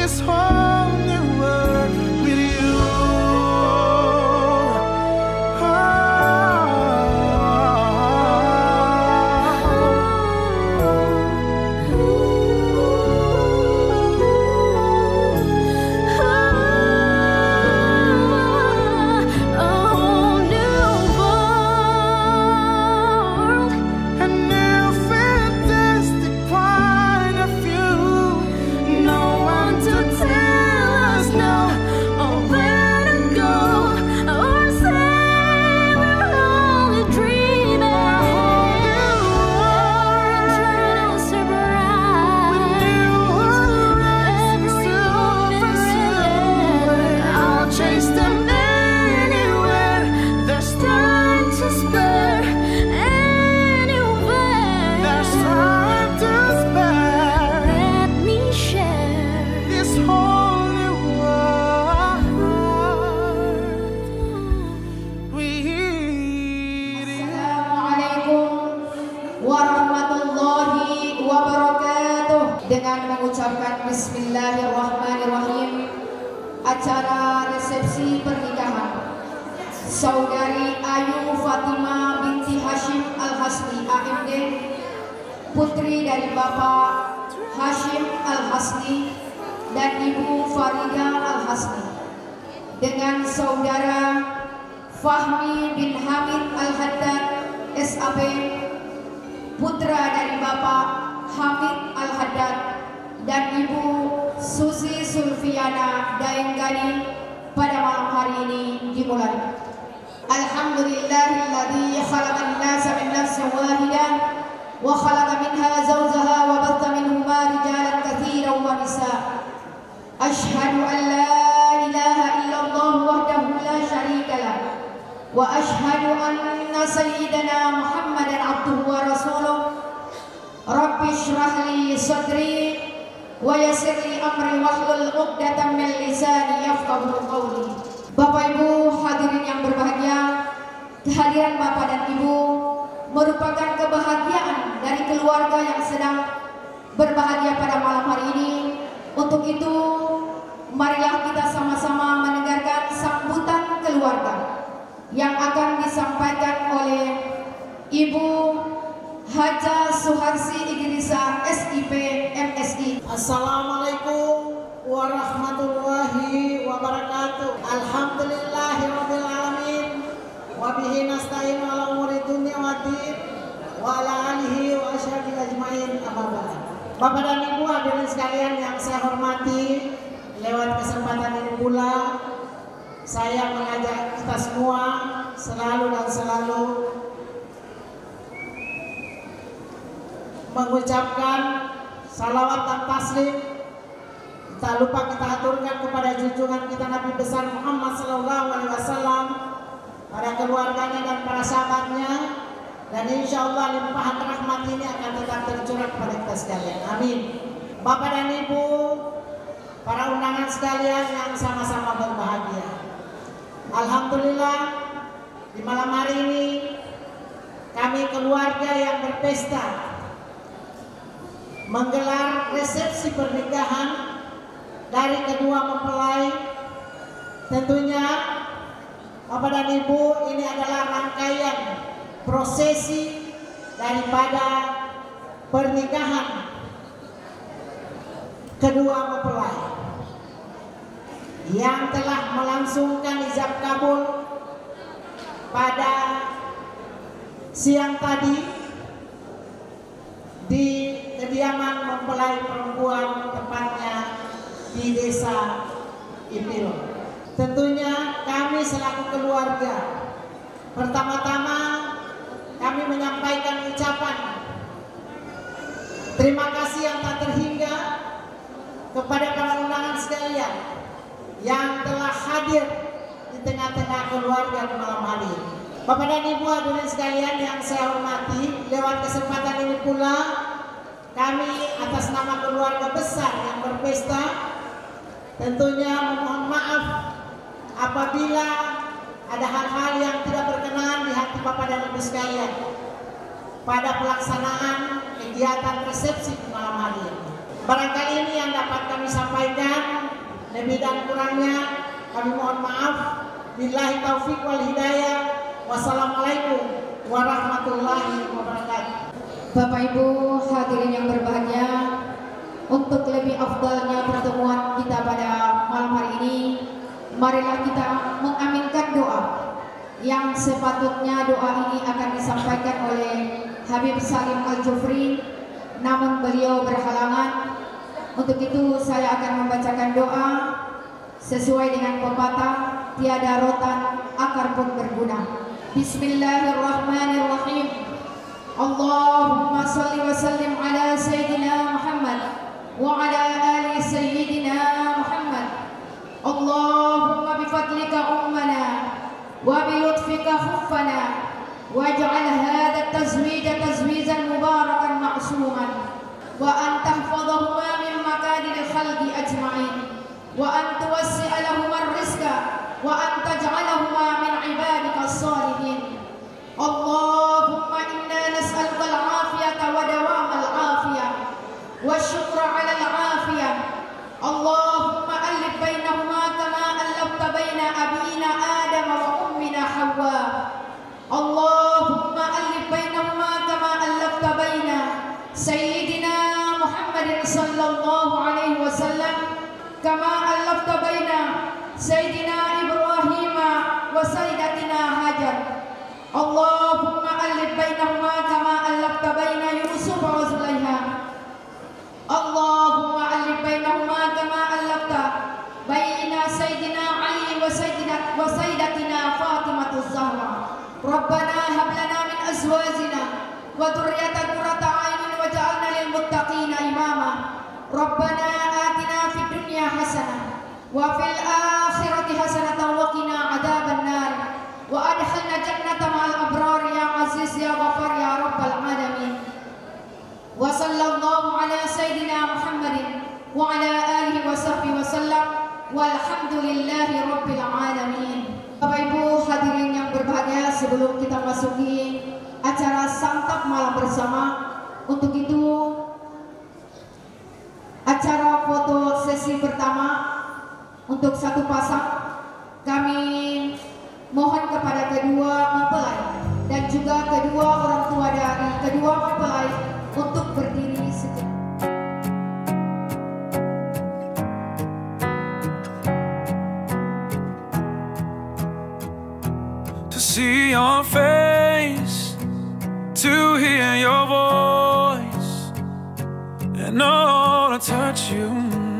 this whole new world with you. Dengan mengucapkan Bismillahirrahmanirrahim, acara resepsi pernikahan Saudari Ayu Fatimah binti Hashim Al-Hasni AMD, putri dari Bapak Hashim Al-Hasni dan Ibu Farida Al-Hasni, dengan Saudara Fahmi bin Hamid Al-Haddad SAP, putra dari Bapak Hamid Al-Haddad dan Ibu Susi Sulfiana Daenggani, pada malam hari ini dimulai. Alhamdulillahilladzi khalaqan nasa min nafsin wahidah wa khalaqa minha zawjaha wa batha minhuma rijalan katsiran wa nisaa. Asyhadu an la ilaha illallah wahdahu la syarika lah wa asyhadu anna sayyidana Muhammadan abduhu wa rasuluh. Rabbi shrah li sadri wa yassir li amri wahlul 'uqdatam min lisani yafqahu qawli. Bapak Ibu hadirin yang berbahagia, kehadiran Bapak dan Ibu merupakan kebahagiaan dari keluarga yang sedang berbahagia pada malam hari ini. Untuk itu, marilah kita sama-sama mendengarkan sambutan keluarga yang akan disampaikan oleh Ibu Haja Suharsi Idrisa SIP MSI. Assalamualaikum warahmatullahi wabarakatuh. Alhamdulillahirabbil alamin wa bihi nasta'in ala umuri dunya waddin wa ala alihi wa ashabihi ajmain, amma ba'd. Bapak dan Ibu hadirin sekalian yang saya hormati, lewat kesempatan ini pula saya mengajak kita semua selalu dan selalu mengucapkan salawat dan taslim. Tak lupa kita aturkan kepada junjungan kita Nabi besar Muhammad SAW, pada keluarganya dan para sahabatnya, dan insya Allah limpahan rahmat ini akan tetap tercurah kepada kita sekalian. Amin. Bapak dan Ibu, para undangan sekalian yang sama-sama berbahagia, alhamdulillah di malam hari ini kami keluarga yang berpesta menggelar resepsi pernikahan dari kedua mempelai. Tentunya Bapak dan Ibu, ini adalah rangkaian prosesi daripada pernikahan kedua mempelai yang telah melangsungkan ijab kabul pada siang tadi di kediaman mempelai perempuan, tepatnya di Desa Ipil. Tentunya kami selaku keluarga, pertama-tama kami menyampaikan ucapan terima kasih yang tak terhingga kepada para undangan sekalian yang telah hadir di tengah-tengah keluarga di malam hari ini. Bapak dan Ibu hadirin sekalian yang saya hormati, lewat kesempatan ini pula kami atas nama keluarga besar yang berpesta tentunya memohon maaf apabila ada hal-hal yang tidak berkenan di hati Bapak dan Ibu sekalian pada pelaksanaan kegiatan resepsi malam hari ini. Barangkali ini yang dapat kami sampaikan. Lebih dan kurangnya kami mohon maaf. Billahi taufik wal hidayah. Wassalamualaikum warahmatullahi wabarakatuh. Bapak Ibu hadirin yang berbahagia, untuk lebih afdalnya pertemuan kita pada malam hari ini, marilah kita mengaminkan doa yang sepatutnya doa ini akan disampaikan oleh Habib Salim Al-Jufri, namun beliau berhalangan. Untuk itu saya akan membacakan doa sesuai dengan pepatah, tiada rotan akar pun berguna. Bismillahirrahmanirrahim. Allahumma salli wa sallim ala Sayyidina Muhammad wa ala ali Sayyidina Muhammad. Allahumma bifadlika ummana wa bilutfika khuffana waj'al hadha at-tazwij tazwijan mubarakan ma'suman wa an tahfadhahuma min makadil khalqi ajma'in wa an tuwassi'a lahuma ar-rizqa wa an taj'alahuma min ibadika as-salihin. Allahumma inna nas'aluka al-'afiyata wa dawama al-'afiyah wa syukra 'ala al-'afiyah. Allahumma alif bainahuma kama allafta baina abina Adam wa ummina Hawa. Allahumma alif bainahuma kama allafta baina Sayyidina Muhammadin sallallahu alaihi wasallam kama allafta baina Sayyidina Ibrahim wa Sayyidatina Hajar. Allahumma alif bainahuma kama allafta baina Yusuf wa Zulaiha. Allahumma alif bainahuma kama allafta baina Sayyidina Ali wa Sayyidatina Fatimah az-Zahra. Rabbana hab lana min azwajina wa dhurriyyatina qurrata a'yunin waj'alna lil muttaqina imama. Rabbana atina fid dunya hasanah wa fil akhirati hasanatan wa qina adzaban nar wa adkhilna jannata ma'al abrar ya aziz ya ghafar ya rabbal alamin. Wa sallallahu ala sayyidina Muhammadin wa ala alihi wa sahbihi wa sallam walhamdulillahi rabbil alamin. Bapak Ibu hadirin yang berbahagia, sebelum kita masuki acara santap malam bersama, untuk itu acara foto sesi pertama untuk satu pasang, kami mohon kepada kedua mempelai dan juga kedua orang tua dari kedua mempelai untuk berdiri sejenak. To see your face, to hear your voice, and all to touch you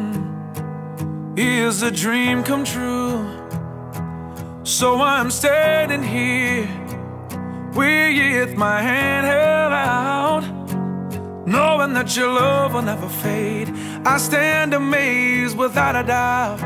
is a dream come true. So I'm standing here with my hand held out, knowing that your love will never fade. I stand amazed without a doubt.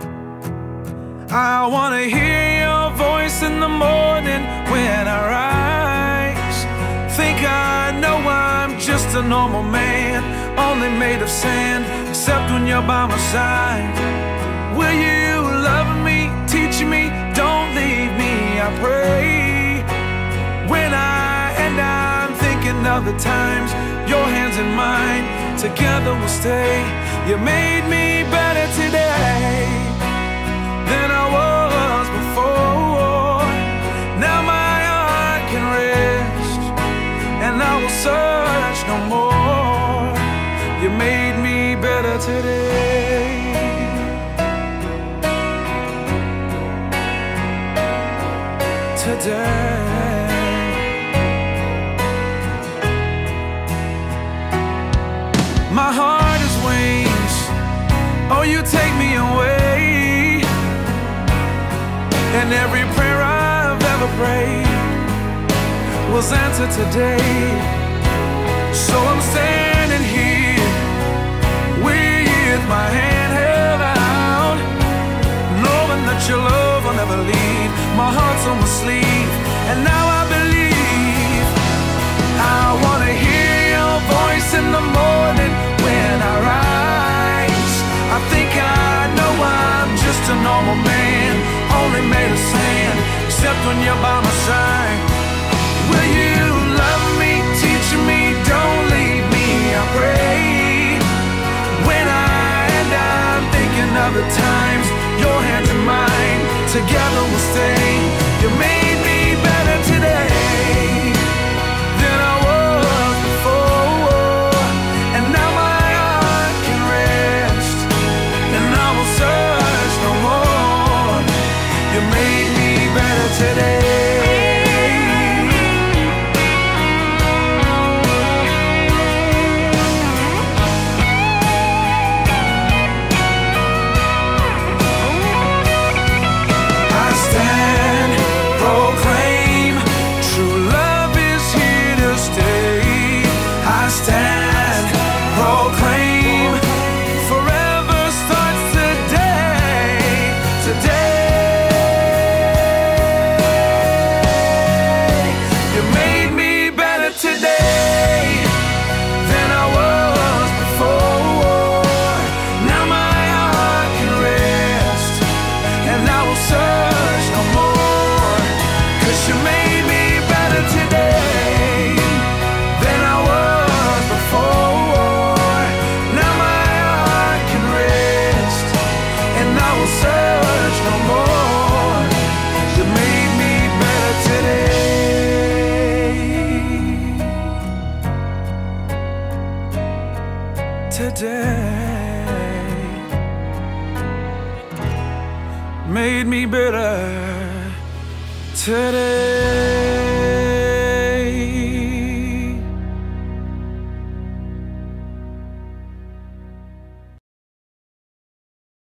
I wanna hear your voice in the morning when I rise. Think I know I'm just a normal man, only made of sand, except when you're by my side. Will you love me, teach me, don't leave me, I pray. When I'm thinking of the times, your hands in mine, together we'll stay. You made me better today than I was before. Now my heart can rest, and I will search no more. You made me better today. My heart is wings, oh you take me away, and every prayer I've ever prayed was answered today. So I'm standing here with my hand held out, knowing that your love will never leave. My heart's on my sleeve, and now I believe. I wanna hear your voice in the morning when I rise. I think I know I'm just a normal man, only made of sand, except when you're by my side. Will you love me, teach me, don't leave me, I pray. When I'm thinking of the time together we'll stay. You made me better today than I was before, and now my heart can rest, and I will search no more. You made me better today. Today made me better today.